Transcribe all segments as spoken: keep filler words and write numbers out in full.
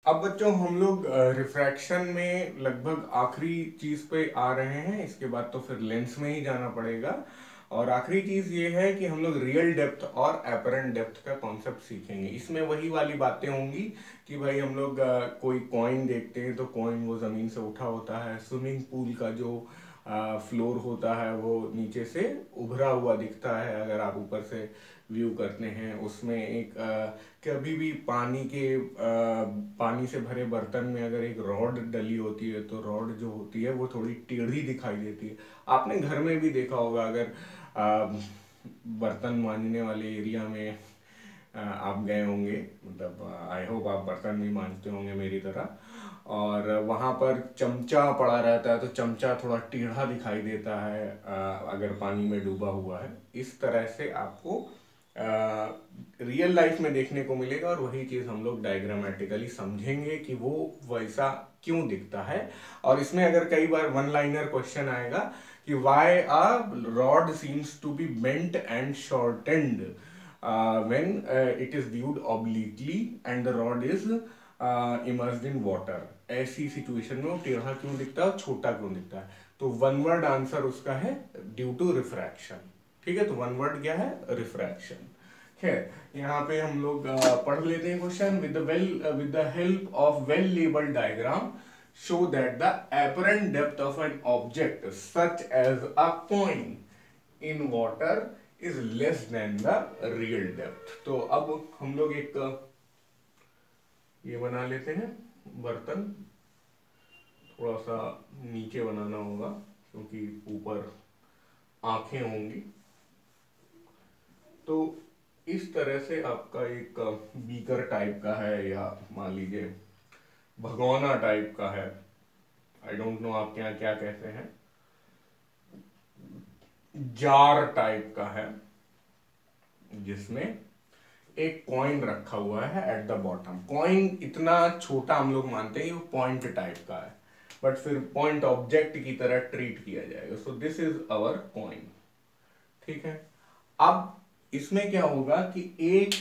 अब बच्चों हम लोग रिफ्रैक्शन में लगभग आखिरी चीज पे आ रहे हैं। इसके बाद तो फिर लेंस में ही जाना पड़ेगा। और आखिरी चीज ये है कि हम लोग रियल डेप्थ और एपरेंट डेप्थ का कॉन्सेप्ट सीखेंगे। इसमें वही वाली बातें होंगी कि भाई हम लोग अ, कोई कॉइन देखते हैं तो कॉइन वो जमीन से उठा होता है। स्विमिंग पूल का जो फ्लोर होता है वो नीचे से उभरा हुआ दिखता है अगर आप ऊपर से व्यू करते हैं। उसमें एक अ, कभी भी पानी के अ, पानी से भरे बर्तन में अगर एक रॉड डली होती है तो रॉड जो होती है वो थोड़ी टेढ़ी दिखाई देती है। आपने घर में भी देखा होगा अगर अ, बर्तन मांजने वाले एरिया में अ, आप गए होंगे, मतलब आई होप आप बर्तन भी मांजते होंगे मेरी तरह। और वहाँ पर चमचा पड़ा रहता है तो चमचा थोड़ा टेढ़ा दिखाई देता है अ, अगर पानी में डूबा हुआ है। इस तरह से आपको रियल लाइफ में देखने को मिलेगा और वही चीज़ हम लोग डायग्रामेटिकली समझेंगे कि वो वैसा क्यों दिखता है। और इसमें अगर कई बार वन लाइनर क्वेश्चन आएगा कि why a rod seems to be bent and shortened when it is viewed obliquely and the rod is immersed in water. ऐसी सिचुएशन में वो टेढ़ा क्यों दिखता है और छोटा क्यों दिखता है। तो वन वर्ड आंसर उसका है ड्यू टू रिफ्रैक्शन। ठीक है, तो वन वर्ड क्या है? रिफ्रैक्शन। खैर, यहाँ पे हम लोग अ, पढ़ लेते हैं question. With the well with the help of well labelled diagram show that the apparent depth of an object such as a coin in water is less than the real depth। तो अब हम लोग एक अ, ये बना लेते हैं बर्तन। थोड़ा सा नीचे बनाना होगा क्योंकि ऊपर आंखें होंगी। तो इस तरह से आपका एक बीकर टाइप का है या मान लीजिए भगोना टाइप का है। आई डोंट नो आपके यहाँ क्या कहते हैं। जार टाइप का है जिसमें एक कॉइन रखा हुआ है एट द बॉटम। कॉइन इतना छोटा हम लोग मानते हैं वो पॉइंट टाइप का है, बट फिर पॉइंट ऑब्जेक्ट की तरह ट्रीट किया जाएगा। So this is our coin. ठीक है, अब इसमें क्या होगा कि एक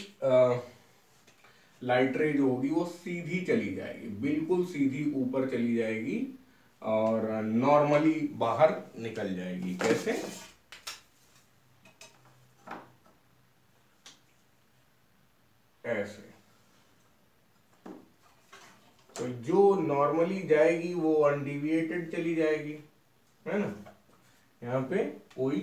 लाइट रे जो होगी वो सीधी चली जाएगी, बिल्कुल सीधी ऊपर चली जाएगी और नॉर्मली बाहर निकल जाएगी। कैसे? ऐसे। तो जो नॉर्मली जाएगी वो अनडिविएटेड चली जाएगी, है ना। यहाँ पे कोई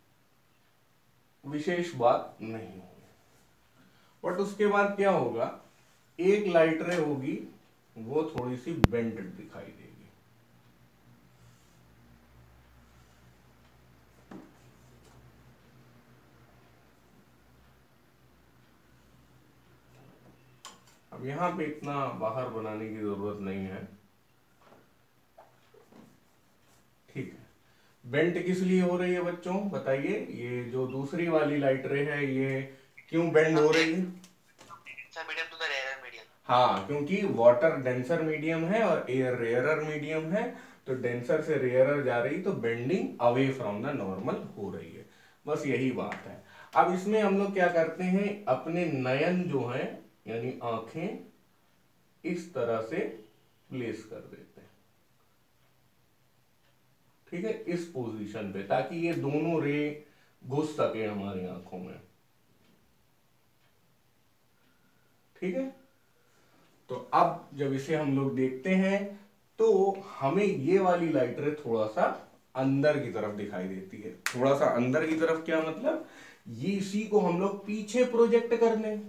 विशेष बात नहीं होगी। बट उसके बाद क्या होगा, एक लाइट रे होगी वो थोड़ी सी बेंटेड दिखाई देगी। अब यहां पे इतना बाहर बनाने की जरूरत नहीं है। ठीक है, बेंट किस लिए हो रही है बच्चों बताइए? ये जो दूसरी वाली लाइट रे है ये क्यों बेंड हो रही है? Medium to the rare medium. हाँ, क्योंकि वाटर डेंसर मीडियम है और एयर रेयरर मीडियम है। तो डेंसर से रेयरर जा रही तो bending away from the normal हो रही है। बस यही बात है। अब इसमें हम लोग क्या करते हैं, अपने नयन जो है यानी आंखें इस तरह से प्लेस कर देते हैं। ठीक है, इस पोजीशन पे, ताकि ये दोनों रे घुस सके हमारी आंखों में। ठीक है, तो अब जब इसे हम लोग देखते हैं तो हमें ये वाली लाइट रे थोड़ा सा अंदर की तरफ दिखाई देती है। थोड़ा सा अंदर की तरफ क्या मतलब, ये इसी को हम लोग पीछे प्रोजेक्ट कर लें,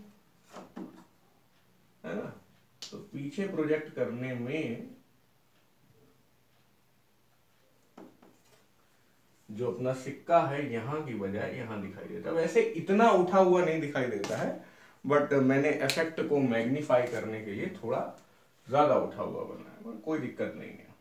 है ना। तो पीछे प्रोजेक्ट करने में जो अपना सिक्का है यहां की बजाय यहां दिखाई देता है। वैसे इतना उठा हुआ नहीं दिखाई देता है, बट मैंने इफेक्ट को मैग्नीफाई करने के लिए थोड़ा ज्यादा उठा हुआ बनाया, कोई दिक्कत नहीं है।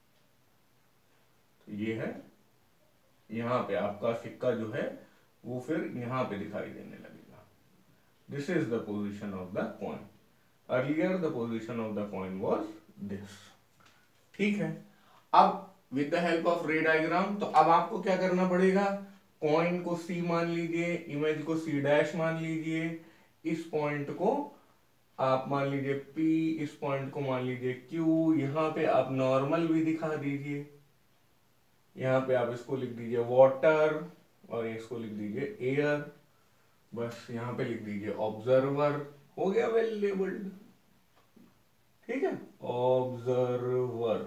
तो ये है, यहां पे आपका सिक्का जो है वो फिर यहां पे दिखाई देने लगेगा। This is the position of the coin. Earlier the position of the coin was this. ठीक है, अब with the help of ray diagram, तो अब आपको क्या करना पड़ेगा, कॉइन को सी मान लीजिए, इमेज को सी डैश मान लीजिए, इस पॉइंट को आप मान लीजिए P, इस पॉइंट को मान लीजिए Q, यहाँ पे आप नॉर्मल भी दिखा दीजिए, यहाँ पे आप इसको लिख दीजिए वाटर और इसको लिख दीजिए एयर, बस यहाँ पे लिख दीजिए ऑब्जर्वर, हो गया वेल लेबल्ड। ठीक है, ऑब्जर्वर,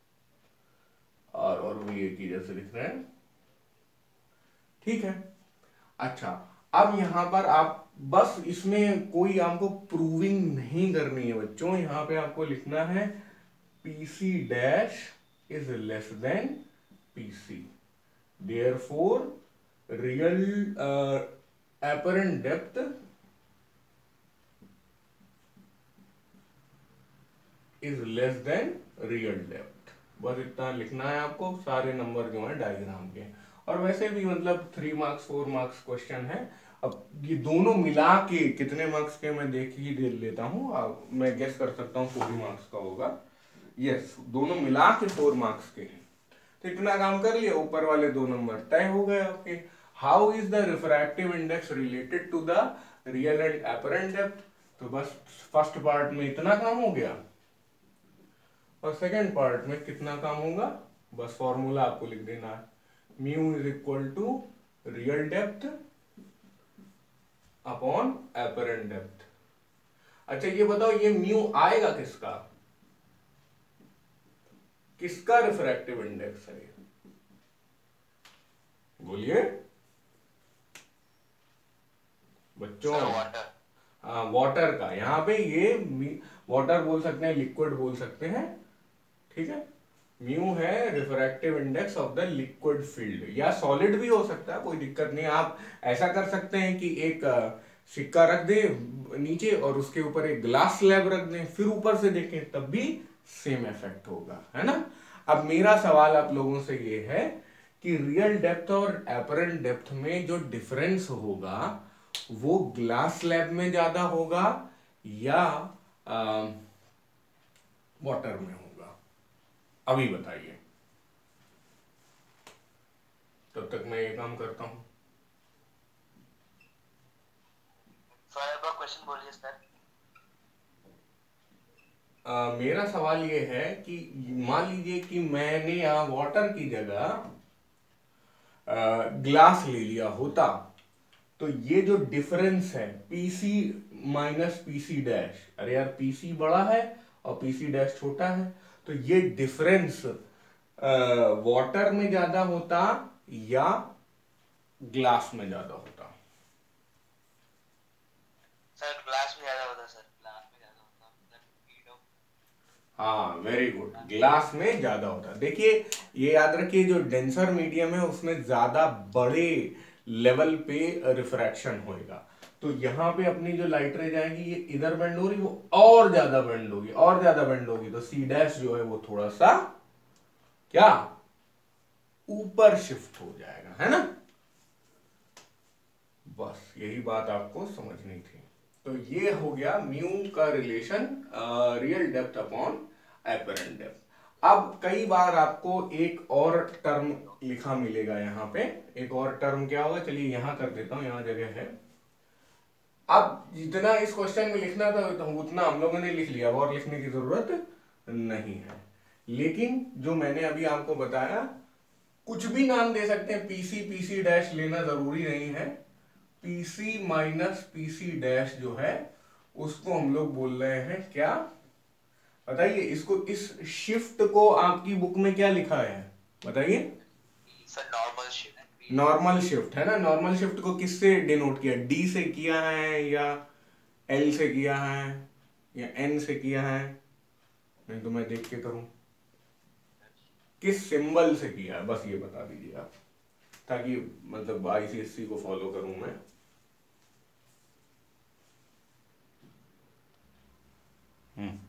और और भी एक ही जैसे लिख रहे हैं। ठीक है, अच्छा अब यहां पर आप बस इसमें कोई आपको प्रूविंग नहीं करनी है बच्चों, यहां पे आपको लिखना है PC dash is less than PC, therefore real apparent depth is less than real depth, बस इतना लिखना है आपको, सारे नंबर जो हैं डायग्राम के। और वैसे भी मतलब three marks four marks question है। अब ये दोनों मिला के कितने मार्क्स के मैं देख ही दे लेता हूँ, अब मैं गेस कर सकता हूँ फोर मार्क्स का होगा। यस, दोनों मिला के फोर मार्क्स के हैं। तो इतना काम कर लिया, ऊपर वाले दो नंबर तय हो गए आपके। How is the refractive index related to the real and apparent depth, तो बस फर्स्ट पार्ट में इतना काम हो गया, और सेकेंड पार्ट में कितना काम होगा, बस फॉर्मूला आपको लिख देना है, mu is equal to real depth upon apparent depth. अच्छा ये बताओ, ये म्यू आएगा किसका, किसका रिफ्रैक्टिव इंडेक्स है, बोलिए बच्चों। वाटर, हाँ वाटर का, यहाँ पे ये वाटर बोल सकते हैं, लिक्विड बोल सकते हैं। ठीक है, म्यू है refractive index of the liquid field, या सॉलिड भी हो सकता है, कोई दिक्कत नहीं। आप ऐसा कर सकते हैं कि एक सिक्का रख दें नीचे और उसके ऊपर एक ग्लास स्लैब रख दें, फिर ऊपर से देखें, तब भी सेम इफेक्ट होगा, है ना। अब मेरा सवाल आप लोगों से ये है कि रियल डेप्थ और एपरेंट डेप्थ में जो डिफरेंस होगा वो ग्लास स्लैब में ज्यादा होगा या वाटर में होगा, अभी बताइए। तब तक मैं ये काम करता हूं। क्वेश्चन बोलिए सर। Uh, मेरा सवाल ये है कि मान लीजिए कि मैंने यहाँ वाटर की जगह ग्लास ले लिया होता, तो ये जो डिफरेंस है पीसी माइनस पीसी डैश, अरे यार पीसी बड़ा है और पीसी डैश छोटा है, तो ये डिफरेंस वाटर में ज्यादा होता या ग्लास में ज्यादा होता। सर ग्लास में ज्यादा होता, सर ग्लास में ज्यादा होता, मतलब हाँ वेरी गुड, ग्लास में ज्यादा होता। देखिए ये याद रखिए, जो डेंसर मीडियम है उसमें ज्यादा बड़े लेवल पे रिफ्रैक्शन होएगा, तो यहाँ पे अपनी जो लाइट रे जाएगी ये इधर बेंड हो रही, वो और ज्यादा बेंड होगी, और ज्यादा बेंड होगी, तो सी डैश जो है वो थोड़ा सा क्या ऊपर शिफ्ट हो जाएगा, है ना। बस यही बात आपको समझनी थी। तो ये हो गया म्यू का relation real depth upon apparent depth. अब कई बार आपको एक और टर्म लिखा मिलेगा, यहाँ पे एक और टर्म क्या होगा, चलिए यहां कर देता हूं, यहां जगह है। अब जितना इस क्वेश्चन में लिखना था उतना हम लोगों ने लिख लिया, और लिखने की जरूरत नहीं है। लेकिन जो मैंने अभी आपको बताया, कुछ भी नाम दे सकते हैं, पीसी पीसी डैश लेना जरूरी नहीं है। पीसी माइनस पीसी डैश जो है उसको हम लोग बोल रहे हैं क्या, बताइए। इसको, इस शिफ्ट को आपकी बुक में क्या लिखा है बताइए। Sir normal shift. Normal shift है ना। नॉर्मल शिफ्ट को किससे डिनोट किया, डी से किया है या एल से किया है या एन से किया है, नहीं तो मैं देख के करूं, किस सिंबल से किया है, बस ये बता दीजिए आप, ताकि मतलब आईसीएससी को फॉलो करूं मैं। हम्म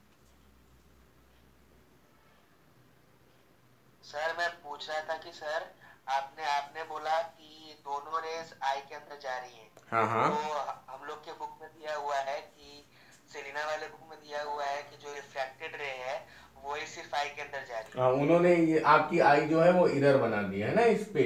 सर मैं पूछ रहा था कि सर आपने आपने बोला कि दोनों रेस आई के अंदर जा रही हैं। हाँ हाँ, तो हम लोग के बुक में दिया हुआ है कि सेलिना वाले बुक में दिया हुआ है कि जो रिफ्रैक्टेड रे है वो ही सिर्फ आई के अंदर जा रही है। हाँ उन्होंने ये आपकी आई जो है वो इधर बना दी है ना, इस पे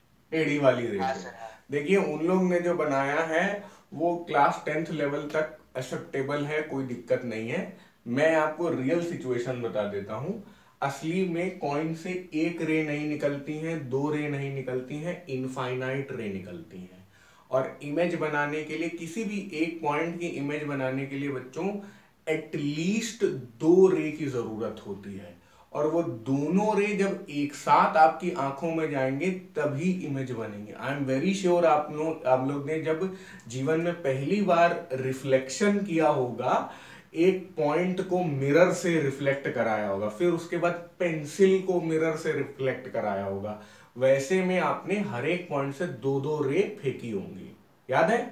टेढ़ी वाली रेस। हाँ सर हाँ। देखिए उन लोग ने जो बनाया है वो क्लास टेंथ लेवल तक एक्सेप्टेबल है, कोई दिक्कत नहीं है। मैं आपको रियल सिचुएशन बता देता हूं। असली में कॉइन से एक रे नहीं निकलती हैं, दो रे नहीं निकलती हैं, इनफाइनाइट रे निकलती हैं। और इमेज बनाने के लिए, किसी भी एक पॉइंट की इमेज बनाने के लिए बच्चों एटलीस्ट दो रे की जरूरत होती है। और वो दोनों रे जब एक साथ आपकी आंखों में जाएंगे तभी इमेज बनेंगे। आई एम वेरी श्योर आप लोग आप लोग ने जब जीवन में पहली बार रिफ्लेक्शन किया होगा, एक पॉइंट को मिरर से रिफ्लेक्ट कराया होगा, फिर उसके बाद पेंसिल को मिरर से रिफ्लेक्ट कराया होगा, वैसे में आपने हर एक पॉइंट से दो दो रे फेंकी होंगी। याद है?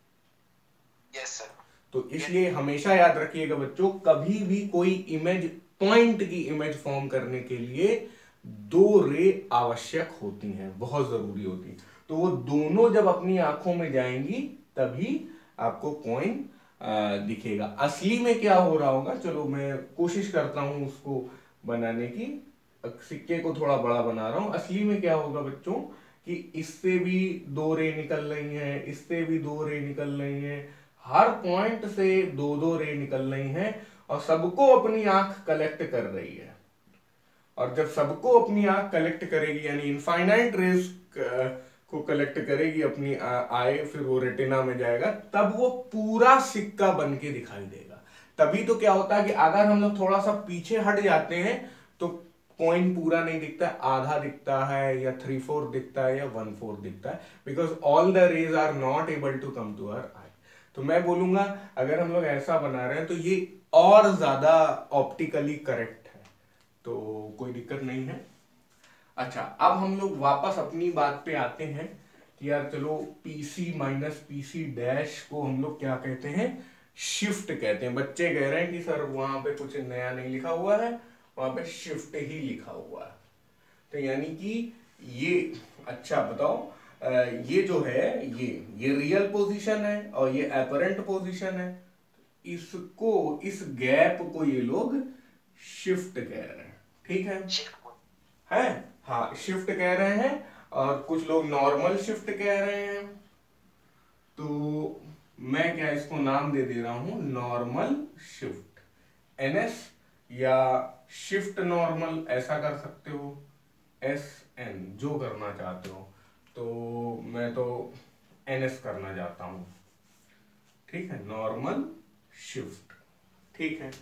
Yes sir. तो इसलिए हमेशा याद रखिएगा बच्चों, कभी भी कोई इमेज, पॉइंट की इमेज फॉर्म करने के लिए दो रे आवश्यक होती हैं, बहुत जरूरी होती है। तो वो दोनों जब अपनी आंखों में जाएंगी तभी आपको कॉइन दिखेगा। असली में क्या हो रहा होगा, चलो मैं कोशिश करता हूं उसको बनाने की। सिक्के को थोड़ा बड़ा बना रहा हूं। असली में क्या होगा बच्चों कि इससे भी दो रे निकल रही हैं, इससे भी दो रे निकल रही हैं, हर पॉइंट से दो दो रे निकल रही हैं और सबको अपनी आंख कलेक्ट कर रही है। और जब सबको अपनी आंख कलेक्ट करेगी, यानी इनफाइनाइट रेज को कलेक्ट करेगी अपनी आई, फिर वो रेटिना में जाएगा, तब वो पूरा सिक्का बन के दिखाई देगा। तभी तो क्या होता है कि अगर हम लोग थोड़ा सा पीछे हट जाते हैं तो कॉइन पूरा नहीं दिखता है, आधा दिखता है या थ्री फोर्थ दिखता है या वन फोर्थ दिखता है, because all the rays are not able to come to our eye. तो मैं बोलूंगा अगर हम लोग ऐसा बना रहे हैं तो ये और ज्यादा ऑप्टिकली करेक्ट है, तो कोई दिक्कत नहीं है। अच्छा, अब हम लोग वापस अपनी बात पे आते हैं कि यार चलो पीसी माइनस पीसी डैश को हम लोग क्या कहते हैं, शिफ्ट कहते हैं। बच्चे कह रहे हैं कि सर वहां पे कुछ नया नहीं लिखा हुआ है, वहां पे शिफ्ट ही लिखा हुआ है। तो यानी कि ये, अच्छा बताओ, ये जो है ये ये रियल पोजीशन है और ये एपरेंट पोजीशन है। इसको, इस गैप को ये लोग शिफ्ट कह रहे हैं। ठीक है, है? हाँ, शिफ्ट कह रहे हैं। और कुछ लोग नॉर्मल शिफ्ट कह रहे हैं। तो मैं क्या इसको नाम दे दे रहा हूं, नॉर्मल शिफ्ट, एनएस, या शिफ्ट नॉर्मल, ऐसा कर सकते हो, एस एन, जो करना चाहते हो। तो मैं तो एनएस करना चाहता हूं। ठीक है, नॉर्मल शिफ्ट। ठीक है,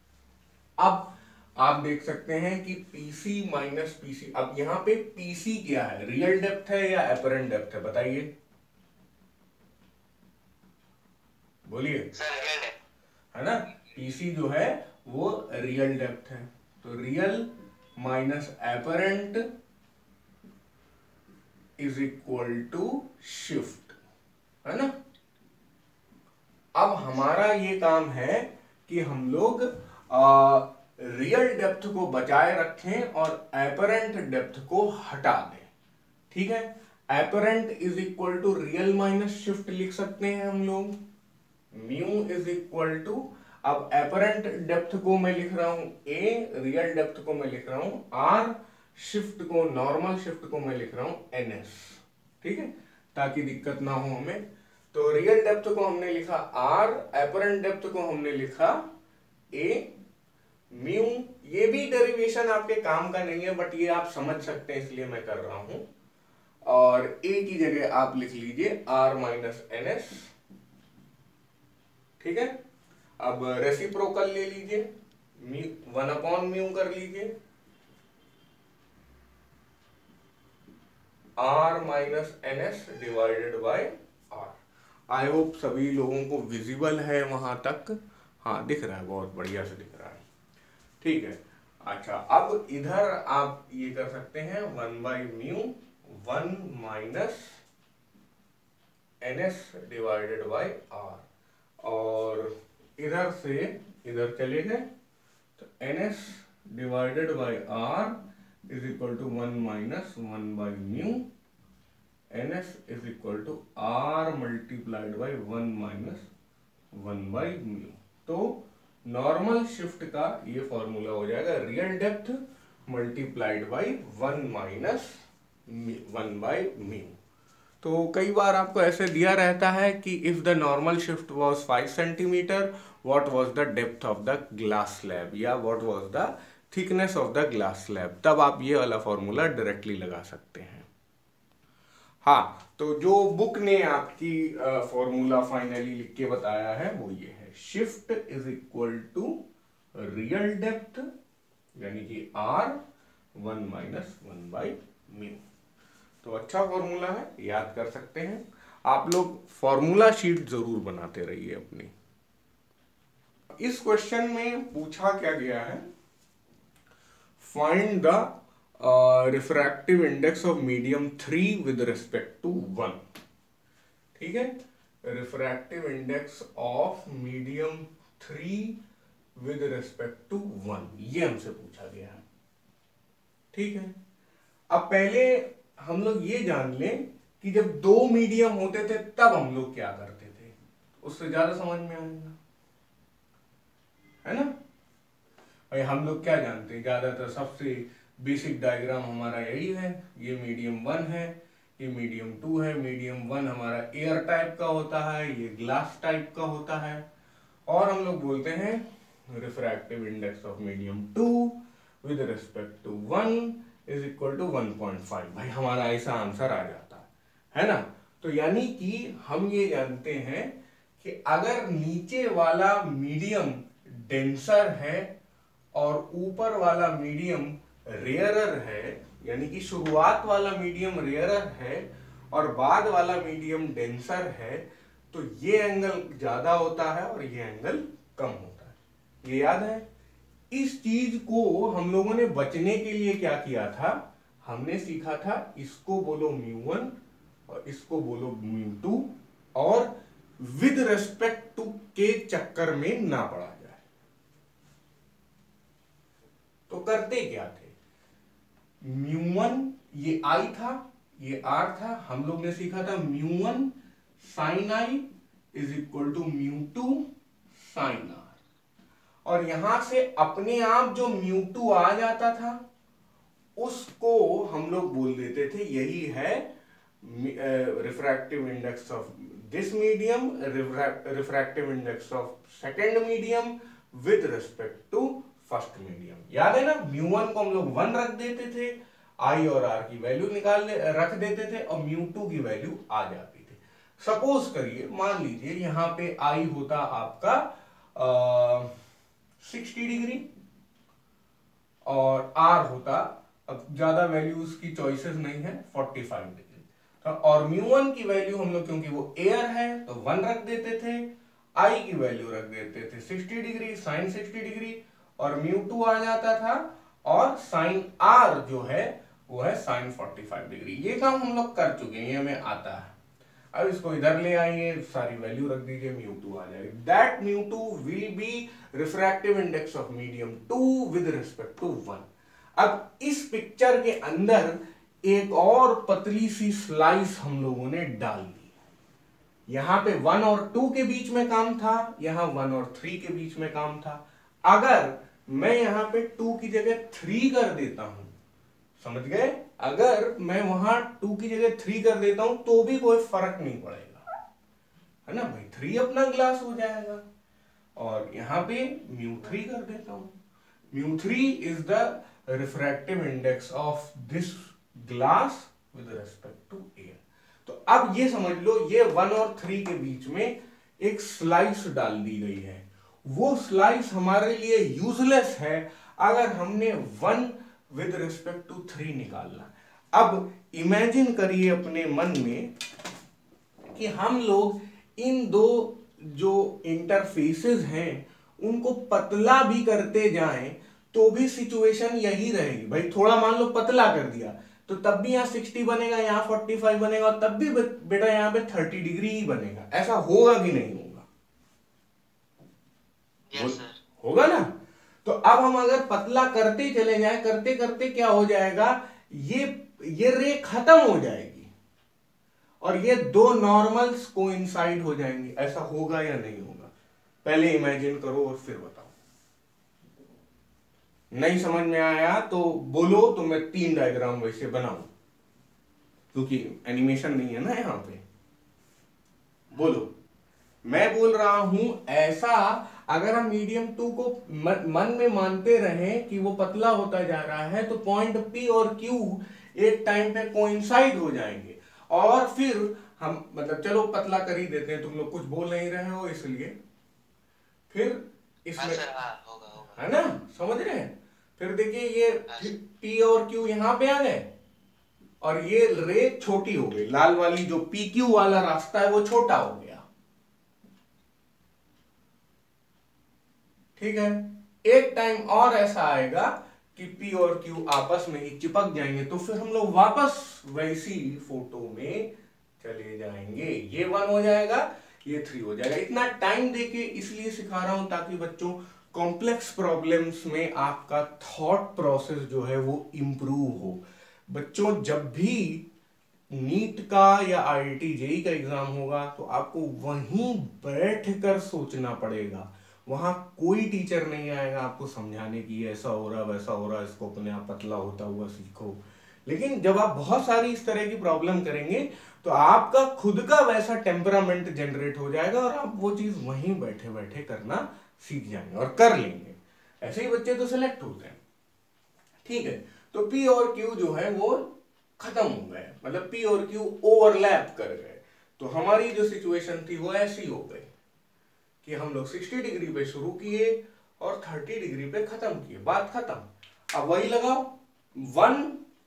अब आप देख सकते हैं कि पीसी माइनस पीसी, अब यहां पे पीसी क्या है, रियल डेप्थ है या एपरेंट डेप्थ है, बताइए, बोलिए। है ना, पीसी जो है वो रियल डेप्थ है। तो real minus apparent is equal to shift, है ना। अब हमारा ये काम है कि हम लोग आ, रियल डेप्थ को बचाए रखें और एपरेंट डेप्थ को हटा दें। ठीक है, apparent is equal to real minus shift लिख सकते हैं हम लोग, म्यू इज इक्वल टू, अब एपरेंट डेप्थ को मैं लिख रहा हूं ए, रियल डेप्थ को मैं लिख रहा हूं आर, शिफ्ट को, नॉर्मल शिफ्ट को मैं लिख रहा हूं एन एस। ठीक है, ताकि दिक्कत ना हो हमें। तो रियल डेप्थ को हमने लिखा आर, एपरेंट डेप्थ को हमने लिखा ए, म्यू, ये भी डेरिवेशन आपके काम का नहीं है बट ये आप समझ सकते हैं इसलिए मैं कर रहा हूं। और ए की जगह आप लिख लीजिए आर माइनस एन एस। ठीक है, अब रेसिप्रोकल ले लीजिए, वन अपॉन म्यू कर लीजिए, R minus N S divided by R. I hope सभी लोगों को विजिबल है वहां तक। हाँ, दिख रहा है, बहुत बढ़िया से दिख रहा है। ठीक है, अच्छा, अब इधर आप ये कर सकते हैं one by mu, one minus N S divided by R, और इधर से इधर चले गए तो N S divided by R is equal to one minus one by mu, N S is equal to R multiplied by one minus one by mu. तो normal shift का ये फॉर्मूला हो जाएगा real depth multiplied by one minus one by mu. तो कई बार आपको ऐसे दिया रहता है कि if the normal shift was five centimetre, what was the depth of the glass slab, या what was the thickness of the glass slab, तब आप ये वाला फॉर्मूला डायरेक्टली लगा सकते हैं। हाँ, तो जो बुक ने आपकी फॉर्मूला फाइनली लिख के बताया है वो ये है, shift is equal to real depth यानी कि R one minus one by mu. तो अच्छा फॉर्मूला है, याद कर सकते हैं आप लोग। फॉर्मूला शीट जरूर बनाते रहिए अपनी। इस क्वेश्चन में पूछा क्या गया है, find the refractive index of medium three with respect to one. ठीक है, refractive index of medium three with respect to one, ये हमसे पूछा गया है। ठीक है, अब पहले हम लोग ये जान लें कि जब दो मीडियम होते थे तब हम लोग क्या करते थे, उससे ज्यादा समझ में आएगा, है ना भाई। हम लोग क्या जानते हैं, ज्यादातर सबसे बेसिक डायग्राम हमारा यही है, ये मीडियम वन है, ये मीडियम टू है। मीडियम वन हमारा एयर टाइप का होता है, ये ग्लास टाइप का होता है, और हम लोग बोलते हैं refractive index of medium two with respect to one is equal to one point five. भाई हमारा ऐसा आंसर आ जाता है, है ना। तो यानी कि हम ये जानते हैं कि अगर नीचे वाला मीडियम डेंसर है और ऊपर वाला मीडियम रेयरर है, यानी कि शुरुआत वाला मीडियम रेयरर है और बाद वाला मीडियम डेंसर है, तो ये एंगल ज्यादा होता है और ये एंगल कम होता है। ये याद है। इस चीज को हम लोगों ने बचने के लिए क्या किया था, हमने सीखा था इसको बोलो म्यू वन और इसको बोलो म्यू टू, और विद रेस्पेक्ट टू के चक्कर में ना पड़ा जाए। तो करते क्या थे, म्यू वन ये आई था, ये आर था, हम लोग ने सीखा था mu one sine I is equal to mu two sine R, और यहां से अपने आप जो म्यू टू आ जाता था उसको हम लोग बोल देते थे यही है refractive index of this medium, refractive index of second medium with respect to first medium. याद है ना, म्यू वन को हम लोग वन रख देते थे, आई और आर की वैल्यू निकाल रख देते थे और म्यू टू की वैल्यू आ जाती थी। सपोज करिए, मान लीजिए यहां पे आई होता आपका सिक्सटी डिग्री और आर होता, अब ज्यादा वैल्यूज की चॉइसेस नहीं है, फोर्टी फाइव डिग्री। तो और म्यू वन की वैल्यू हम लोग क्योंकि वो एयर है तो वन रख देते थे, आई की वैल्यू रख देते थे sixty degree sine sixty degree, और म्यू टू आ जाता था, और साइन आर जो है वो है साइन फोर्टी फाइव डिग्री। ये काम हम लोग कर चुके हैं, ये हमें आता है। अब इसको इधर ले आइए, सारी वैल्यू रख दीजिए, म्यू टू आ जाएगी। That mu two will be refractive index of medium two with respect to one. अब इस पिक्चर के अंदर एक और पतली सी स्लाइस हम लोगों ने डाल दी। यहां पे वन और टू के बीच में काम था, यहां वन और थ्री के बीच में काम था। अगर मैं यहां पे टू की जगह थ्री कर देता हूं, समझ गए, अगर मैं वहां टू की जगह थ्री कर देता हूं तो भी कोई फर्क नहीं पड़ेगा, है ना भाई, थ्री अपना ग्लास हो जाएगा। और यहां पे म्यू थ्री कर देता हूं, mu three is the refractive index of this glass with respect to air. तो अब ये समझ लो, ये वन और थ्री के बीच में एक स्लाइस डाल दी गई है। वो स्लाइस हमारे लिए यूजलेस है अगर हमने one with respect to three निकालना। अब इमेजिन करिए अपने मन में कि हम लोग इन दो जो इंटरफेसेस हैं उनको पतला भी करते जाएं तो भी सिचुएशन यही रहेगी। भाई थोड़ा मान लो पतला कर दिया तो तब भी यहां सिक्सटी बनेगा, यहां फोर्टी फाइव बनेगा, और तब भी बेटा यहां पे थर्टी डिग्री ही बनेगा। ऐसा होगा कि नहीं होगा? yes, हो, होगा ना। तो अब हम अगर पतला करते चले जाएं, करते करते क्या हो जाएगा, ये ये रे खत्म हो जाएगी और ये दो नॉर्मल्स कोइंसाइड हो जाएंगे। ऐसा होगा या नहीं होगा? पहले इमेजिन करो और फिर बताओ। नहीं समझ में आया तो बोलो, तो मैं तीन डायग्राम वैसे बनाऊं। क्योंकि एनिमेशन नहीं है ना यहाँ पे। बोलो, मैं बोल रहा हूं ऐसा अगर हम मीडियम टू को मन में मानते रहें कि वो पतला होता जा रहा है, तो पॉइंट पी और क्यू एक टाइम पे कोइंसाइड हो जाएंगे और फिर हम मतलब चलो पतला कर ही देते हैं, तुम लोग कुछ बोल नहीं रहे हो इसलिए फिर इसमें हाँ सर, हाँ होगा होगा, है ना, समझ रहे हैं। फिर देखिए ये हाँ पी और क्यू यहां पे आ गए और ये रे छोटी हो गई, लाल वाली जो पी क्यू वाला रास्ता है वो छोटा हो गया। ठीक है, एक टाइम और ऐसा आएगा कि P और Q आपस में ही चिपक जाएंगे, तो फिर हम लोग वापस वैसी फोटो में चले जाएंगे। ये वन हो जाएगा, ये थ्री हो जाएगा। इतना टाइम देके इसलिए सिखा रहा हूं ताकि बच्चों कॉम्प्लेक्स प्रॉब्लम्स में आपका थॉट प्रोसेस जो है वो इंप्रूव हो। बच्चों जब भी नीट का या आईआईटी जेई का एग्जाम होगा तो आपको वहीं बैठकर सोचना पड़ेगा, वहां कोई टीचर नहीं आएगा आपको समझाने की ऐसा हो रहा वैसा हो रहा, इसको अपने आप पतला होता हुआ सीखो। लेकिन जब आप बहुत सारी इस तरह की प्रॉब्लम करेंगे तो आपका खुद का वैसा टेम्परामेंट जनरेट हो जाएगा और आप वो चीज वहीं बैठे बैठे करना सीख जाएंगे और कर लेंगे। ऐसे ही बच्चे तो सिलेक्ट होते हैं। ठीक है, तो P और Q जो है वो खत्म हो गए, मतलब P और Q ओवरलैप कर गए। तो हमारी जो सिचुएशन थी वो ऐसी हो गई कि हम लोग साठ डिग्री पे शुरू किए और तीस डिग्री पे खत्म किए, बात खत्म। अब वही लगाओ, वन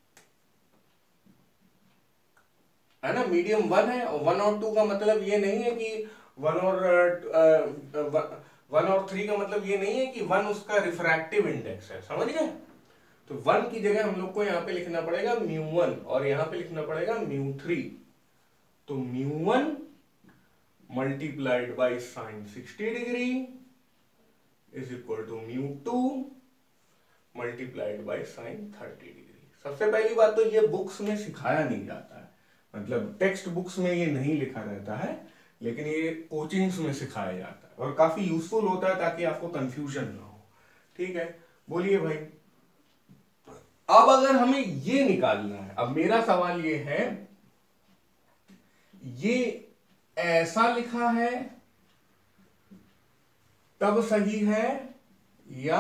है ना, मीडियम वन है और वन और टू का मतलब ये नहीं है कि वन और वन और थ्री का मतलब ये नहीं है कि वन उसका रिफ्रैक्टिव इंडेक्स है, समझ गए। तो वन की जगह हम लोग को यहां पे लिखना पड़ेगा म्यू वन और यहां पे लिखना पड़ेगा म्यू थ्री। तो mu one multiplied by sine sixty degree is equal to mu two multiplied by sine thirty degree. सबसे पहली बात तो ये बुक्स में सिखाया नहीं जाता है, मतलब टेक्स्ट बुक्स में ये नहीं लिखा रहता है, लेकिन ये कोचिंग्स में सिखाया जाता है और काफी यूजफुल होता है ताकि आपको कंफ्यूजन ना हो। ठीक है, बोलिए भाई। अब अगर हमें ये निकालना है, अब मेरा सवाल ये है, ये ऐसा लिखा है तब सही है या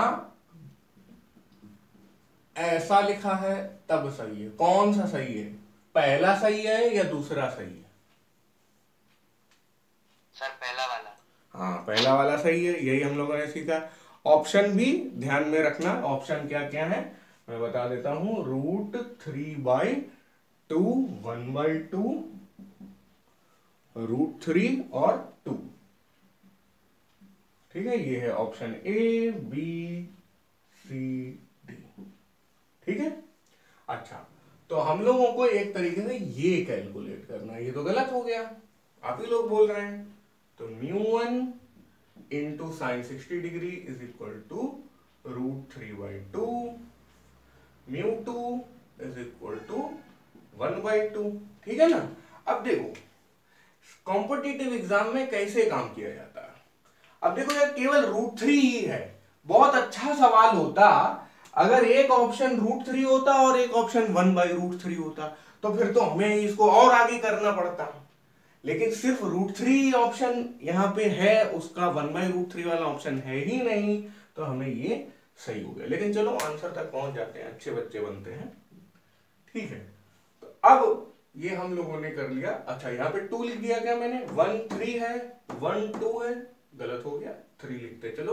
ऐसा लिखा है तब सही है? कौन सा सही है? पहला सही है या दूसरा सही है? सर पहला वाला। हाँ, पहला वाला सही है, यही हम लोगों ने सीखा। ऑप्शन भी ध्यान में रखना, ऑप्शन क्या क्या है मैं बता देता हूं। Root three by two, one by two, root three और टू। ठीक है, ये है option A B C D. ठीक है, अच्छा तो हम लोगों को एक तरीके से ये कैलकुलेट करना है, ये तो गलत हो गया, आप ही लोग बोल रहे हैं। तो mu one into sine sixty degree is equal to root three by two, mu two is equal to one by two. ठीक है ना। अब देखो कॉम्पिटिटिव एग्जाम में कैसे काम किया जाता है। अब देखो यार, केवल रूट थ्री ही है, बहुत अच्छा सवाल होता अगर एक ऑप्शन रूट थ्री होता और एक option one by root three होता, तो फिर तो हमें इसको और आगे करना पड़ता। लेकिन सिर्फ रूट थ्री ऑप्शन यहाँ पे है, उसका वन बाई रूट थ्री वाला ऑप्शन है ही नहीं, तो हमें ये सही हो गया। लेकिन चलो आंसर तक पहुंच जाते हैं, अच्छे बच्चे बनते हैं। ठीक है, तो अब ये हम लोगों ने कर लिया। अच्छा यहाँ पे टू लिख दिया क्या मैंने, वन थ्री है, वन टू है, गलत हो गया, थ्री लिखते चलो।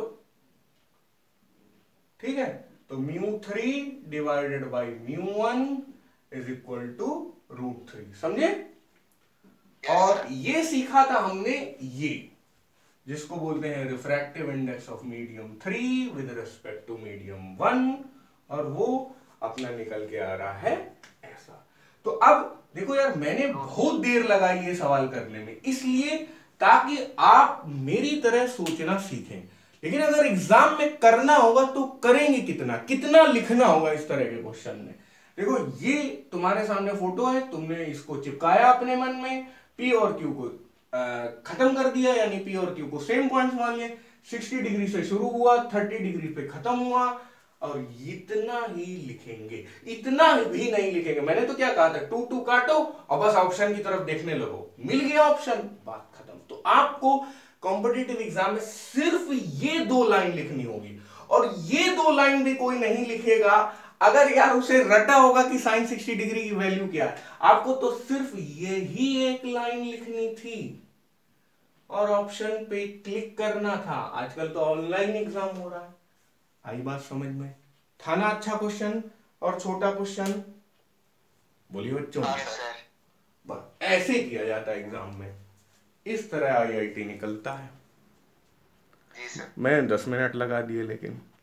ठीक है, तो mu three divided by mu one is equal to root three, समझे। और ये सीखा था हमने, ये जिसको बोलते हैं refractive index of medium three with respect to medium one, और वो अपना निकल के आ रहा है ऐसा। तो अब देखो यार, मैंने बहुत देर लगाई ये सवाल करने में, इसलिए ताकि आप मेरी तरह सोचना सीखें। लेकिन अगर एग्जाम में करना होगा तो करेंगे कितना, कितना लिखना होगा इस तरह के क्वेश्चन में। देखो ये तुम्हारे सामने फोटो है, तुमने इसको चिपकाया अपने मन में, पी और क्यू को खत्म कर दिया, यानी पी और क्यू को सेम पॉइंट्स मान लिए। साठ डिग्री से शुरू हुआ, तीस डिग्री पे खत्म हुआ, और इतना ही लिखेंगे, इतना भी नहीं लिखेंगे। मैंने तो क्या कहा था, टू टू काटो और बस ऑप्शन की तरफ देखने लगो, मिल गया ऑप्शन, बात खत्म। तो आपको कॉम्पिटिटिव एग्जाम में सिर्फ ये दो लाइन लिखनी होगी, और ये दो लाइन भी कोई नहीं लिखेगा अगर यार उसे रटा होगा कि साइन सिक्सटी डिग्री की वैल्यू क्या है। आपको तो सिर्फ यही एक लाइन लिखनी थी और ऑप्शन पे क्लिक करना था। आजकल तो ऑनलाइन एग्जाम हो रहा है। आई बात समझ में? था ना अच्छा क्वेश्चन और छोटा क्वेश्चन? बोलिए बच्चों। हाँ सर। बस ऐसे किया जाता है एग्जाम में, इस तरह आईआईटी निकलता है। जी सर। मैं दस मिनट लगा दिए लेकिन